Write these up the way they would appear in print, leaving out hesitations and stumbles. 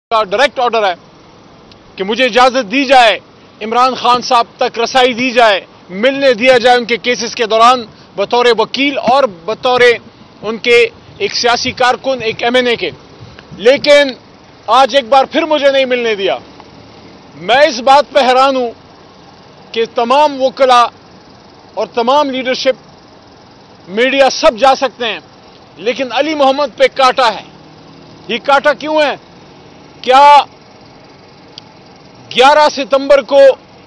کا direct order ہے کہ مجھے اجازت دی جائے، عمران خان صاحب تک رسائی دی جائے، ملنے دیا جائے ان کے کیسز کے دوران بطور وکیل اور بطور ان کے ایک سیاسی کارکن، ایک MNA کے. لیکن آج ایک بار پھر مجھے نہیں ملنے دیا. میں اس بات پہ حیران ہوں کہ تمام وکلاء اور تمام لیڈرشپ، میڈیا سب جا سکتے ہیں، لیکن علی محمد پہ کاٹا ہے. یہ کاٹا کیوں ہے؟ کیا 11 ستمبر کو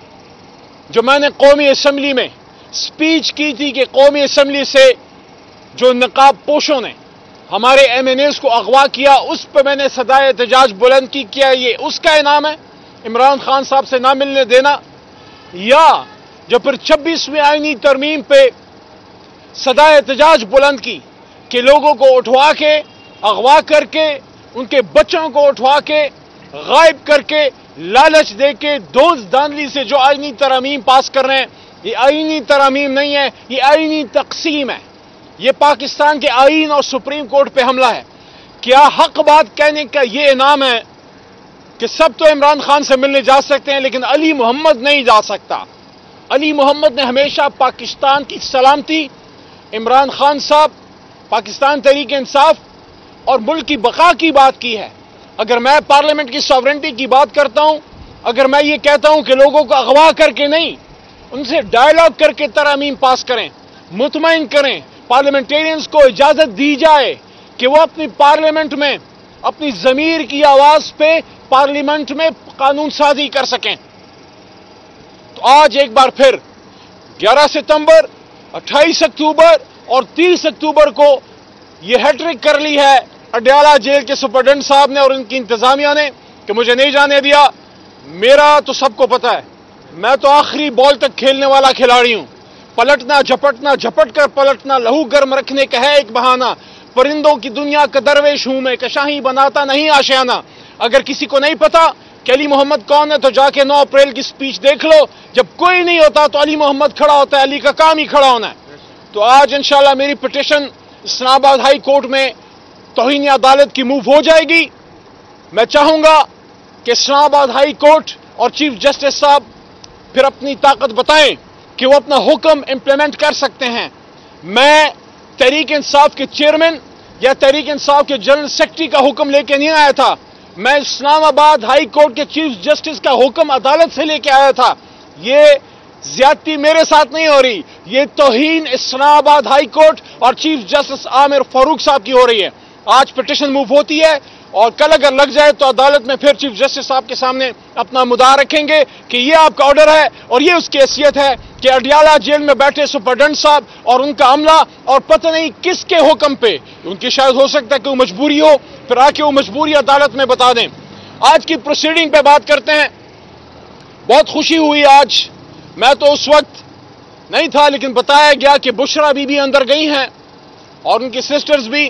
جو میں نے قومی اسمبلی میں سپیچ کی تھی کہ قومی اسمبلی سے جو نقاب پوشوں نے ہمارے MNAs کو اغوا کیا، اس پہ میں نے صدائے احتجاج بلند کی، کیا یہ اس کا انعام ہے عمران خان صاحب سے نہ ملنے دینا؟ یا جو پھر 26ویں آئینی ترمیم پہ صدائے احتجاج بلند کی کہ لوگوں کو اٹھوا کے، اغوا کر کے، ان کے بچوں کو اٹھوا کے، غائب کر کے، لالچ دے کے، دوز داندلی سے جو آئینی ترامیم پاس کر رہے ہیں، یہ آئینی ترامیم نہیں ہے، یہ آئینی تقسیم ہے. یہ پاکستان کے آئین اور سپریم کورٹ پہ حملہ ہے. کیا حق بات کہنے کا یہ انعام ہے کہ سب تو عمران خان سے ملنے جا سکتے ہیں لیکن علی محمد نہیں جا سکتا؟ علی محمد نے ہمیشہ پاکستان کی سلامتی، عمران خان صاحب، پاکستان تحریک انصاف اور ملک کی بقا کی بات کی ہے. اگر میں پارلیمنٹ کی ساورنٹی کی بات کرتا ہوں، اگر میں یہ کہتا ہوں کہ لوگوں کو اغوا کر کے نہیں، ان سے ڈائیلاگ کر کے ترامیم پاس کریں، مطمئن کریں، پارلیمنٹیرینز کو اجازت دی جائے کہ وہ اپنی پارلیمنٹ میں اپنی ضمیر کی آواز پہ پارلیمنٹ میں قانون سازی کر سکیں. تو آج ایک بار پھر 11 ستمبر، 28 اکتوبر اور 30 اکتوبر کو یہ ہیٹرک کر لی ہے اڈیالہ جیل کے سپرڈنٹ صاحب نے اور ان کی انتظامیہ نے کہ مجھے نہیں جانے دیا. میرا تو سب کو پتا ہے، میں تو آخری بال تک کھیلنے والا کھلاڑی ہوں. پلٹنا جھپٹنا، جھپٹ کر پلٹنا لہو گرم رکھنے کا ہے ایک بہانہ. پرندوں کی دنیا کا درویش ہوں میں، کشاہی بناتا نہیں آشیانہ. اگر کسی کو نہیں پتا کہ علی محمد کون ہے تو جا کے 9 اپریل کی سپیچ دیکھ لو. جب کوئی نہیں ہوتا تو علی محمد کھڑا ہوتا ہے، علی کا کام ہی کھڑا ہونا ہے. تو آج انشاءاللہ میری پٹیشن اسلام آباد ہائی کورٹ میں توہین عدالت کی موو ہو جائے گی. میں چاہوں گا کہ اسلام آباد ہائی کورٹ اور چیف جسٹس صاحب پھر اپنی طاقت بتائیں کہ وہ اپنا حکم امپلیمنٹ کر سکتے ہیں. میں تحریک انصاف کے چیئرمین یا تحریک انصاف کے جنرل سیکرٹری کا حکم لے کے نہیں آیا تھا، میں اسلام آباد ہائی کورٹ کے چیف جسٹس کا حکم عدالت سے لے کے آیا تھا. یہ زیادتی میرے ساتھ نہیں ہو رہی، یہ توہین اسلام آباد ہائی کورٹ اور چیف جسٹس عامر فاروق صاحب کی ہو رہی ہے. آج پٹیشن موو ہوتی ہے اور کل اگر لگ جائے تو عدالت میں پھر چیف جسٹس صاحب کے سامنے اپنا مدعا رکھیں گے کہ یہ آپ کا آرڈر ہے اور یہ اس کی حیثیت ہے کہ اڈیالہ جیل میں بیٹھے سپرڈنٹ صاحب اور ان کا عملہ اور پتہ نہیں کس کے حکم پہ، ان کی شاید ہو سکتا ہے کہ وہ مجبوری ہو، پھر آ کے وہ مجبوری عدالت میں بتا دیں. آج کی پروسیڈنگ پہ بات کرتے ہیں. بہت خوشی ہوئی آج، میں تو اس وقت نہیں تھا لیکن بتایا گیا کہ بشرا بی بی اندر گئی ہیں اور ان کی سسٹرز بھی،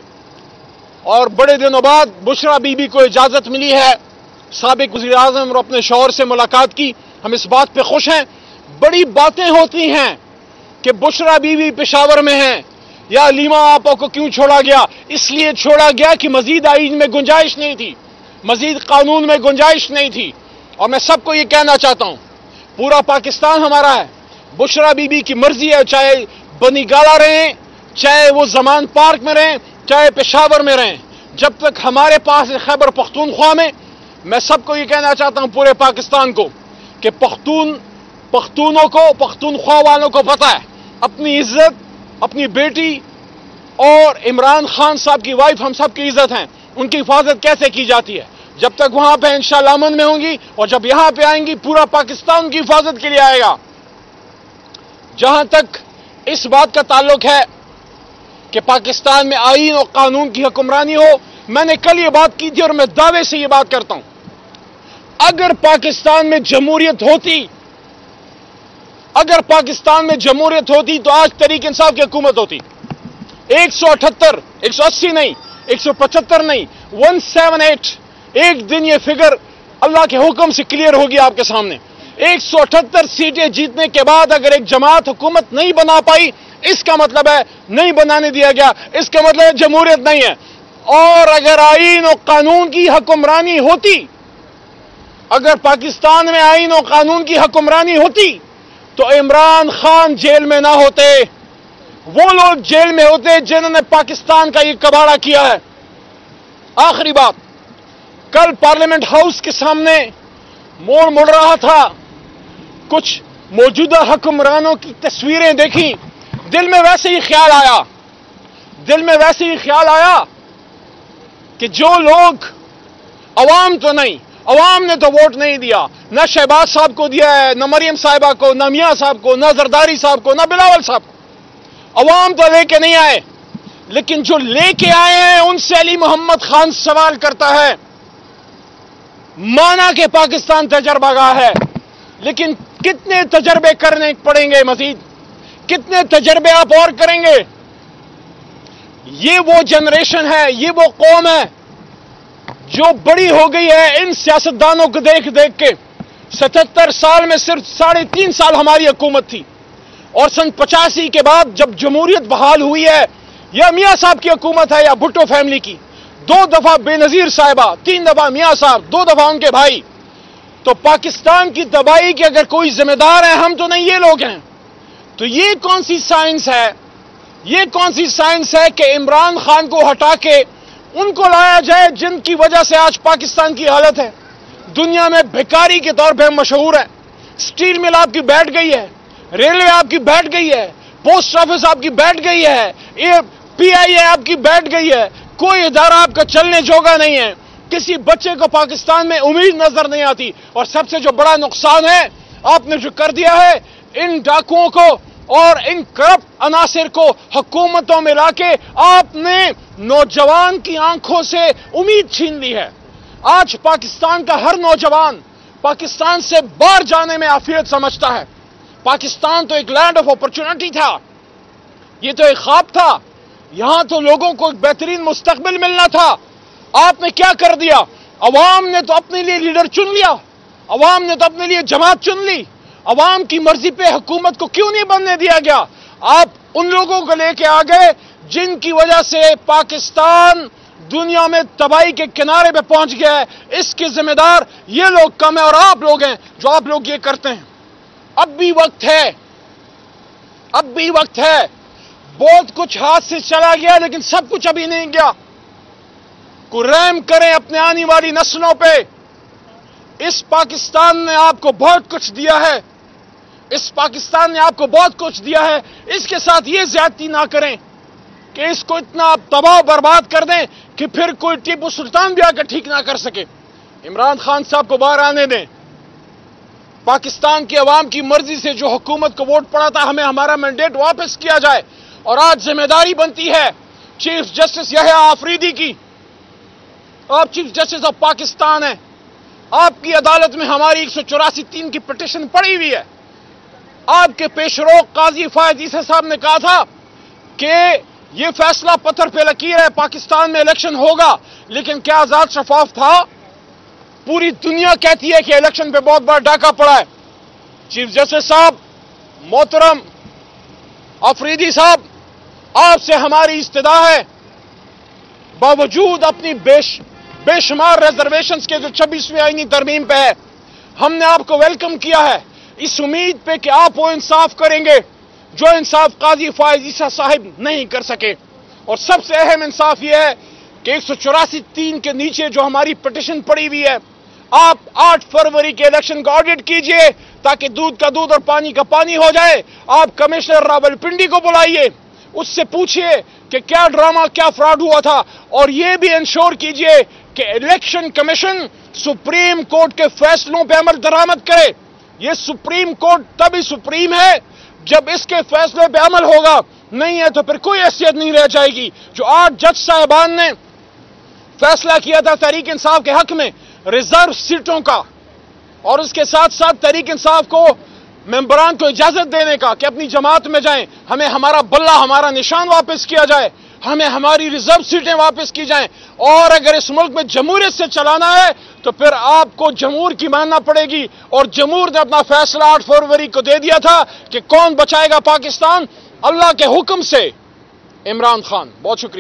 اور بڑے دنوں بعد بشرا بی بی کو اجازت ملی ہے سابق وزیر اعظم اور اپنے شوہر سے ملاقات کی. ہم اس بات پہ خوش ہیں. بڑی باتیں ہوتی ہیں کہ بشرا بی بی پشاور میں ہیں یا لیما آپا کو کیوں چھوڑا گیا. اس لیے چھوڑا گیا کہ مزید آئین میں گنجائش نہیں تھی، مزید قانون میں گنجائش نہیں تھی. اور میں سب کو یہ کہنا چاہتا ہوں، پورا پاکستان ہمارا ہے. بشرا بی بی کی مرضی ہے، چاہے بنی گالا رہیں، چاہے وہ زمان پارک میں رہیں، چاہے پشاور میں رہیں. جب تک ہمارے پاس خیبر پختونخوا میں سب کو یہ کہنا چاہتا ہوں پورے پاکستان کو کہ پختونوں کو، پختونخوا والوں کو پتہ ہے اپنی عزت، اپنی بیٹی اور عمران خان صاحب کی وائف ہم سب کی عزت ہیں، ان کی حفاظت کیسے کی جاتی ہے. جب تک وہاں پہ انشاءاللہ امن میں ہوں گی اور جب یہاں پہ آئیں گی پورا پاکستان کی حفاظت کے لیے آئے گا. جہاں تک اس بات کا تعلق ہے کہ پاکستان میں آئین اور قانون کی حکمرانی ہو، میں نے کل یہ بات کی تھی اور میں دعوے سے یہ بات کرتا ہوں، اگر پاکستان میں جمہوریت ہوتی تو آج تحریک انصاف کی حکومت ہوتی. 178، 180 نہیں، 175 نہیں، 178. ایک دن یہ فگر اللہ کے حکم سے کلیئر ہوگی آپ کے سامنے. 178 سیٹیں جیتنے کے بعد اگر ایک جماعت حکومت نہیں بنا پائی، اس کا مطلب ہے نہیں بنانے دیا گیا، اس کا مطلب ہے جمہوریت نہیں ہے. اور اگر آئین و قانون کی حکمرانی ہوتی اگر پاکستان میں آئین و قانون کی حکمرانی ہوتی تو عمران خان جیل میں نہ ہوتے، وہ لوگ جیل میں ہوتے جنہوں نے پاکستان کا یہ کباڑہ کیا ہے۔ آخری بات، کل پارلیمنٹ ہاؤس کے سامنے مڑ رہا تھا، کچھ موجودہ حکمرانوں کی تصویریں دیکھی، دل میں ویسے ہی خیال آیا کہ جو لوگ عوام تو نہیں، عوام نے تو ووٹ نہیں دیا، نہ شہباز صاحب کو دیا ہے، نہ مریم صاحبہ کو، نہ میاں صاحب کو، نہ زرداری صاحب کو، نہ بلاول صاحب کو، عوام تو لے کے نہیں آئے، لیکن جو لے کے آئے ہیں ان سے علی محمد خان سوال کرتا ہے۔ مانا کہ پاکستان تجربہ گاہ ہے، لیکن کتنے تجربے کرنے پڑیں گے مزید؟ کتنے تجربے آپ اور کریں گے؟ یہ وہ جنریشن ہے، یہ وہ قوم ہے جو بڑی ہو گئی ہے ان سیاستدانوں کو دیکھ دیکھ کے۔ 77 سال میں صرف 3.5 سال ہماری حکومت تھی، اور سن 85 کے بعد جب جمہوریت بحال ہوئی ہے، یا میاں صاحب کی حکومت ہے یا بھٹو فیملی کی، 2 دفعہ بے نظیر صاحبہ، 3 دفعہ میاں صاحب، 2 دفعہ ان کے بھائی، تو پاکستان کی تباہی کے اگر کوئی ذمہ دار ہے ہم تو نہیں، یہ لوگ ہیں۔ تو یہ کون سی سائنس ہے؟ یہ کون سی سائنس ہے کہ عمران خان کو ہٹا کے ان کو لایا جائے جن کی وجہ سے آج پاکستان کی حالت ہے؟ دنیا میں بھکاری کے طور پہ مشہور ہے، سٹیل مل آپ کی بیٹھ گئی ہے، ریلوے آپ کی بیٹھ گئی ہے، پوسٹ آفس آپ کی بیٹھ گئی ہے، پی آئی اے آپ کی بیٹھ گئی ہے، کوئی ادارہ آپ کا چلنے جوگا نہیں ہے، کسی بچے کو پاکستان میں امید نظر نہیں آتی، اور سب سے جو بڑا نقصان ہے آپ نے جو کر دیا ہے، ان ڈاکوؤں کو اور ان کرپٹ عناصر کو حکومتوں میں لا کے آپ نے نوجوان کی آنکھوں سے امید چھین لی ہے۔ آج پاکستان کا ہر نوجوان پاکستان سے باہر جانے میں عافیت سمجھتا ہے۔ پاکستان تو ایک لینڈ آف اپرچونٹی تھا، یہ تو ایک خواب تھا، یہاں تو لوگوں کو ایک بہترین مستقبل ملنا تھا۔ آپ نے کیا کر دیا؟ عوام نے تو اپنے لیے لیڈر چن لیا، عوام نے تو اپنے لیے جماعت چن لی، عوام کی مرضی پہ حکومت کو کیوں نہیں بننے دیا گیا؟ آپ ان لوگوں کو لے کے آ گئے جن کی وجہ سے پاکستان دنیا میں تباہی کے کنارے پہ پہنچ گیا ہے۔ اس کے ذمہ دار یہ لوگ کم ہیں اور آپ لوگ ہیں جو آپ لوگ یہ کرتے ہیں۔ اب بھی وقت ہے، بہت کچھ ہاتھ سے چلا گیا لیکن سب کچھ ابھی نہیں گیا۔ کوئی رحم کریں اپنے آنے والی نسلوں پہ۔ اس پاکستان نے آپ کو بہت کچھ دیا ہے، اس پاکستان نے آپ کو بہت کچھ دیا ہے، اس کے ساتھ یہ زیادتی نہ کریں کہ اس کو اتنا آپ تباہ برباد کر دیں کہ پھر کوئی ٹیپو سلطان بھی آ کر ٹھیک نہ کر سکے۔ عمران خان صاحب کو باہر آنے دیں، پاکستان کی عوام کی مرضی سے جو حکومت کو ووٹ پڑا تھا ہمیں ہمارا مینڈیٹ واپس کیا جائے، اور آج ذمہ داری بنتی ہے چیف جسٹس یحییٰ آفریدی کی۔ آپ چیف جسٹس آف پاکستان ہیں، آپ کی عدالت میں ہماری 184(3) کی پٹیشن پڑی ہوئی ہے۔ آپ کے پیشرو قاضی فائز عیسی صاحب نے کہا تھا کہ یہ فیصلہ پتھر پہ لکیر ہے، پاکستان میں الیکشن ہوگا، لیکن کیا آزاد شفاف تھا؟ پوری دنیا کہتی ہے کہ الیکشن پہ بہت بڑا ڈاکہ پڑا ہے۔ چیف جسٹس صاحب محترم آفریدی صاحب، آپ سے ہماری استدعا ہے، باوجود اپنی بے شمار ریزرویشنز کے جو 26ویں آئینی ترمیم پہ ہے، ہم نے آپ کو ویلکم کیا ہے اس امید پہ کہ آپ وہ انصاف کریں گے جو انصاف قاضی فائز عیسی صاحب نہیں کر سکے۔ اور سب سے اہم انصاف یہ ہے کہ 184(3) کے نیچے جو ہماری پٹیشن پڑی ہوئی ہے، آپ 8 فروری کے الیکشن کا آڈٹ کیجئے تاکہ دودھ کا دودھ اور پانی کا پانی ہو جائے۔ آپ کمشنر راولپنڈی کو بلائیے، اس سے پوچھئے کہ کیا ڈرامہ، کیا فراڈ ہوا تھا، اور یہ بھی انشور کیجئے کہ الیکشن کمیشن سپریم کورٹ کے فیصلوں پہ عمل درآمد کرے۔ یہ سپریم کورٹ تبھی سپریم ہے جب اس کے فیصلے پہ عمل ہوگا، نہیں ہے تو پھر کوئی حیثیت نہیں رہ جائے گی۔ جو 8 جج صاحبان نے فیصلہ کیا تھا تحریک انصاف کے حق میں ریزرو سیٹوں کا، اور اس کے ساتھ ساتھ تحریک انصاف کو ممبران کو اجازت دینے کا کہ اپنی جماعت میں جائیں، ہمیں ہمارا بلہ، ہمارا نشان واپس کیا جائے، ہمیں ہماری ریزرو سیٹیں واپس کی جائیں، اور اگر اس ملک میں جمہوریت سے چلانا ہے تو پھر آپ کو جمہور کی ماننا پڑے گی۔ اور جمہور نے اپنا فیصلہ 8 فروری کو دے دیا تھا کہ کون بچائے گا پاکستان، اللہ کے حکم سے عمران خان۔ بہت شکریہ۔